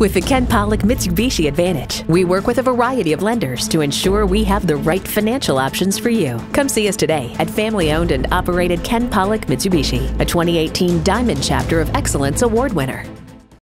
With the Ken Pollock Mitsubishi Advantage, we work with a variety of lenders to ensure we have the right financial options for you. Come see us today at family-owned and operated Ken Pollock Mitsubishi, a 2018 Diamond Chapter of Excellence Award winner.